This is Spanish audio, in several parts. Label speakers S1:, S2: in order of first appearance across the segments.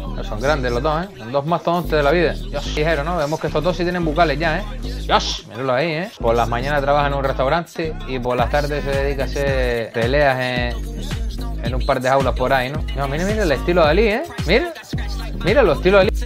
S1: Pero son grandes los dos, ¿eh? Son dos mastodontes de la vida. Dios, ligero, ¿no? Vemos que estos dos sí tienen bucales ya, ¿eh? Dios, míralo ahí, ¿eh? Por las mañanas trabaja en un restaurante y por las tardes se dedica a hacer peleas en un par de jaulas por ahí, ¿no? No, mira, mira el estilo de Ali, ¿eh? Mira, mira el estilo de Ali.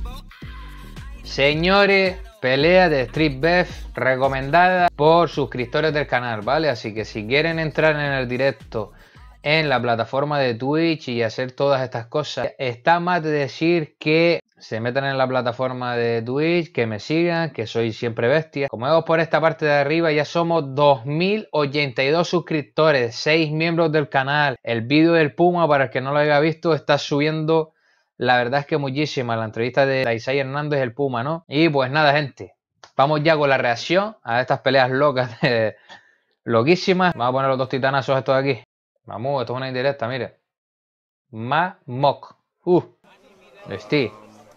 S1: Señores, pelea de Street Beef recomendada por suscriptores del canal, ¿vale? Así que si quieren entrar en el directo en la plataforma de Twitch y hacer todas estas cosas, está más de decir que se metan en la plataforma de Twitch, que me sigan, que soy siempre bestia. Como vemos por esta parte de arriba, ya somos 2082 suscriptores, 6 miembros del canal. El vídeo del Puma, para el que no lo haya visto, está subiendo, la verdad es que muchísima, la entrevista de Isaiah Hernández, el Puma, ¿no? Y pues nada, gente, vamos ya con la reacción a estas peleas locas, loquísimas. Vamos a poner los dos titanazos estos de aquí. Vamos, esto es una indirecta, mire. Mamok. Steve.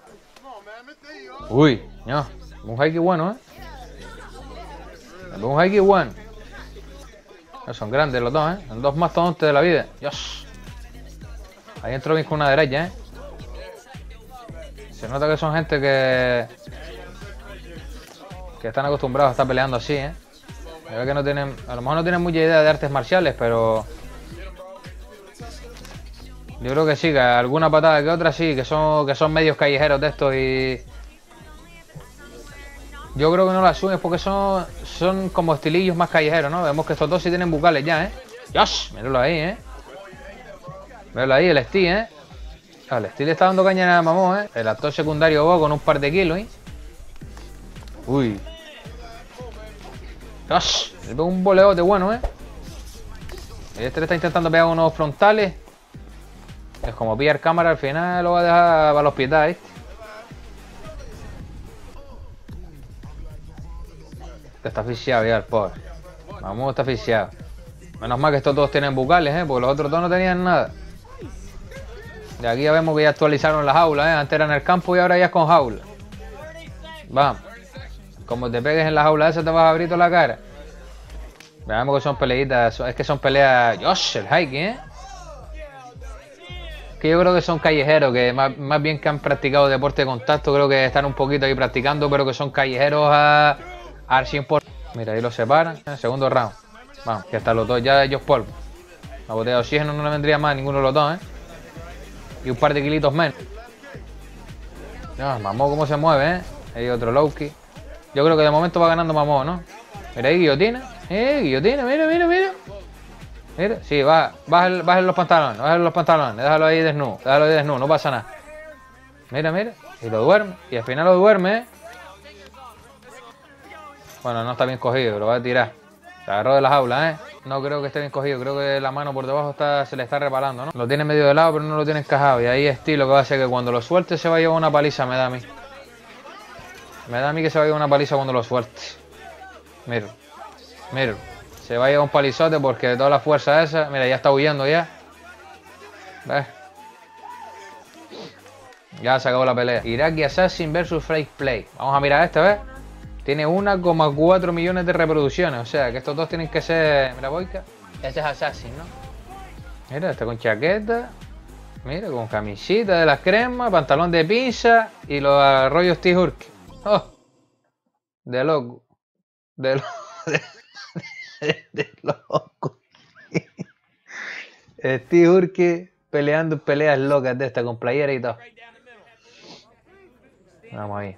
S1: Uy, no. Un high bueno, un high bueno. Son grandes los dos, Son dos mastodontes de la vida. Dios. Ahí entró bien con una derecha, Se nota que son gente que están acostumbrados a estar peleando así, Que no tienen, a lo mejor no tienen mucha idea de artes marciales, pero yo creo que sí, que alguna patada que otra sí, que son medios callejeros de estos y yo creo que no las suben porque son como estilillos más callejeros, ¿no? Vemos que estos dos sí tienen bucales ya, ¡Dios! Míralo ahí, Míralo ahí, el Steve, El Steve le está dando caña a Mamón, El actor secundario Bo con un par de kilos, Uy. ¡Dios! Le pega un boleote bueno, Este le está intentando pegar unos frontales. Es como pillar cámara, al final lo va a dejar para el hospital, Está asfixiado ya el pobre. Vamos, está asfixiado. Menos mal que estos dos tienen bucales, porque los otros dos no tenían nada. Y aquí ya vemos que ya actualizaron las jaulas, Antes era en el campo y ahora ya es con jaula. Vamos. Como te pegues en la jaula esa te vas a abrir toda la cara. Veamos que son peleitas, es que son peleas... ¡Dios! El hiking, Que yo creo que son callejeros, que más bien que han practicado deporte de contacto, creo que están un poquito ahí practicando, pero que son callejeros al 100%. Mira, ahí los separan, en el segundo round. Vamos, que están los dos ya ellos polvo. La botella de oxígeno no le vendría más a ninguno de los dos, Y un par de kilitos menos. Mamó cómo se mueve, Hay otro Lowkey. Yo creo que de momento va ganando Mamó, ¿no? Mira ahí, guillotina. Guillotina, mira. Mira, sí, baja los pantalones, déjalo ahí desnudo, no pasa nada. Mira, y lo duerme, y al final lo duerme, Bueno, no está bien cogido, lo va a tirar. Se agarró de la jaula, No creo que esté bien cogido, creo que la mano por debajo se le está resbalando, ¿no? Lo tiene medio de lado, pero no lo tiene encajado, y ahí estilo que va a hacer que cuando lo suelte se va a llevar una paliza, me da a mí. Me da a mí que se va a llevar una paliza cuando lo suelte. Mira. Se va a llevar un palizote porque toda la fuerza esa... Mira, ya está huyendo ya. ¿Ves? Ya se acabó la pelea. Iraqi Assassin versus Fake Play. Vamos a mirar este, ¿ves? Tiene 1,4 millones de reproducciones. O sea, que estos dos tienen que ser... Mira, boica. Este es Assassin, ¿no? Mira, este con chaqueta. Mira, con camisita de las cremas, pantalón de pinza y los arroyos T-Hurk. ¡Oh! De loco. De loco. Steve Urke peleando peleas locas de esta con playera y todo. Vamos ahí.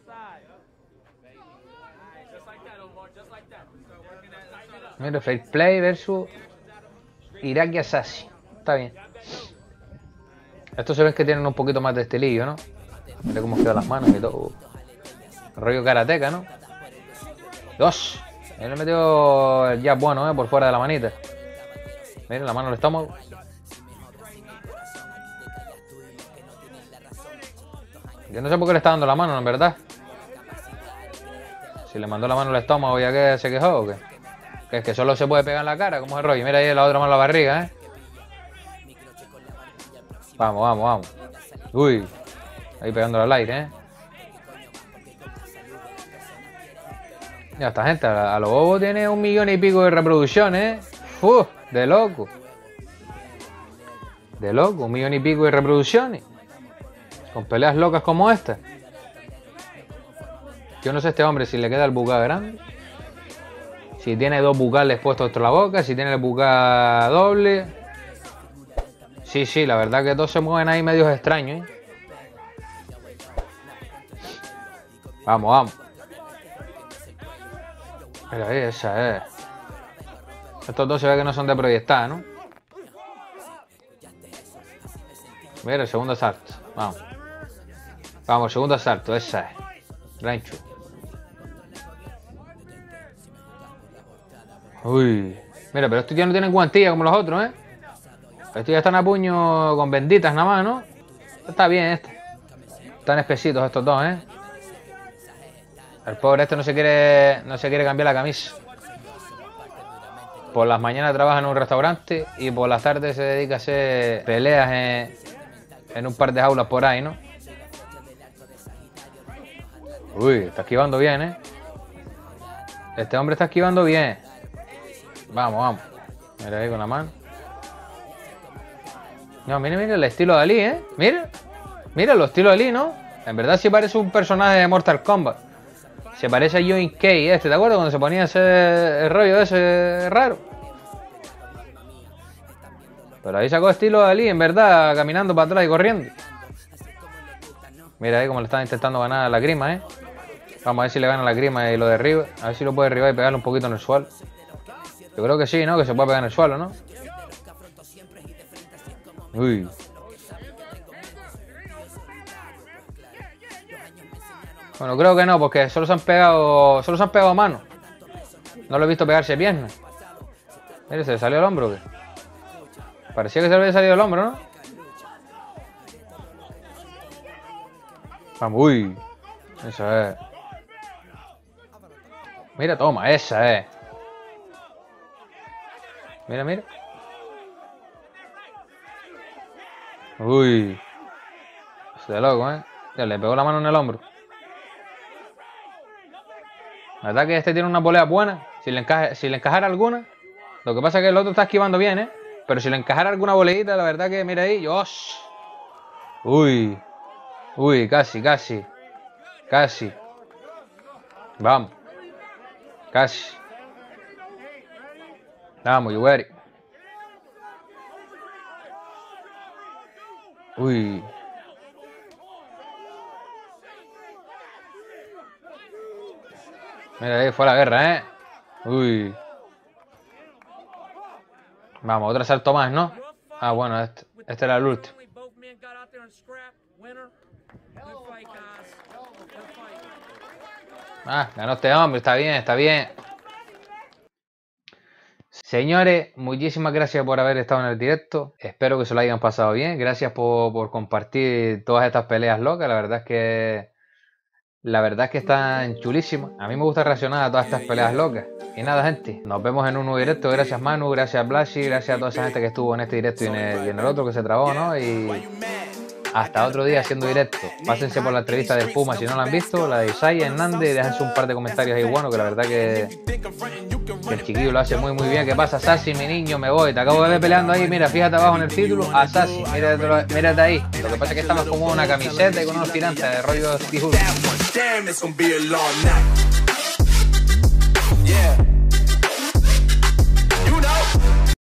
S1: Mira, Fake Play versus Iraqi Assassin. Está bien. Estos se ven que tienen un poquito más de estilillo, ¿no? Mira cómo quedan las manos y todo. Rollo karateca, ¿no? Dos. Él le metió el jab bueno, por fuera de la manita. Miren, la mano del estómago. Yo no sé por qué le está dando la mano, en verdad. Si le mandó la mano al estómago, ya que se quejó o qué. Que es que solo se puede pegar en la cara, como es el rollo. Mira ahí la otra mano en la barriga, Vamos. Uy. Ahí pegándole al aire, Ya esta gente, a lo bobo tiene 1 millón y pico de reproducciones, de loco. De loco, 1 millón y pico de reproducciones. Con peleas locas como esta. Yo no sé este hombre si le queda el bucal grande. Si tiene 2 bucales puestos dentro de la boca. Si tiene el bucal doble. Sí, sí, la verdad que todos se mueven ahí medios extraños, ¿eh? Vamos, vamos. Mira ahí, esa es. Estos dos se ve que no son de proyectar, ¿no? Mira, el segundo asalto. Vamos. Vamos, segundo asalto, esa es. Rancho. Uy. Mira, pero estos ya no tienen guantilla como los otros, ¿eh? Estos ya están a puño con benditas nada más, ¿no? Está bien este. Están espesitos estos dos, ¿eh? El pobre este no se quiere cambiar la camisa. Por las mañanas trabaja en un restaurante y por las tardes se dedica a hacer peleas en un par de jaulas por ahí, ¿no? Uy, está esquivando bien, ¿eh? Este hombre está esquivando bien. Vamos, vamos. Mira ahí con la mano. No, mira, mira el estilo de Ali, ¿eh? Mira. Mira el estilo de Ali, ¿no? En verdad sí parece un personaje de Mortal Kombat. Se parece a Joey Kay este, ¿te acuerdas? Cuando se ponía ese rollo ese raro. Pero ahí sacó estilo de Ali, en verdad, caminando para atrás y corriendo. Mira ahí como le están intentando ganar a la grima, ¿eh? Vamos a ver si le gana la grima y lo derriba. A ver si lo puede derribar y pegarle un poquito en el suelo. Yo creo que sí, ¿no? Que se puede pegar en el suelo, ¿no? Uy. Bueno, creo que no, porque solo se han pegado a mano. No lo he visto pegarse piernas. Mire, ¿se le salió el hombro o qué? Parecía que se le había salido el hombro, ¿no? Vamos, uy. Esa es. Mira, toma, esa es. Mira, mira. Uy. Es de loco, ¿eh? Ya le pegó la mano en el hombro. La verdad que este tiene una polea buena. Si le encajara alguna. Lo que pasa es que el otro está esquivando bien, ¿eh? Pero si le encajara alguna boleita, la verdad que mira ahí. ¡Dios! Uy. Uy, casi, casi. Casi. Vamos. Casi. Vamos, you ready. Uy. Mira ahí, fue la guerra, ¿eh? Uy. Vamos, otro asalto más, ¿no? Ah, bueno, este era el último. Ah, ganó este hombre, está bien, está bien. Señores, muchísimas gracias por haber estado en el directo. Espero que se lo hayan pasado bien. Gracias por compartir todas estas peleas locas. La verdad es que están chulísimas. A mí me gusta reaccionar a todas estas peleas locas. Y nada, gente, nos vemos en un nuevo directo. Gracias Manu, gracias Blasi, gracias a toda esa gente que estuvo en este directo y en el otro que se trabó, ¿no? Y hasta otro día haciendo directo. Pásense por la entrevista del Puma si no la han visto, la de Isaiah Hernández, déjense un par de comentarios ahí buenos, que la verdad que el chiquillo lo hace muy muy bien. ¿Qué pasa, Sassy, mi niño? Me voy, te acabo de ver peleando ahí, mira, fíjate abajo en el título, a Sassy, mírate ahí. Lo que pasa es que estabas como una camiseta y con unos tirantes de rollo Steve.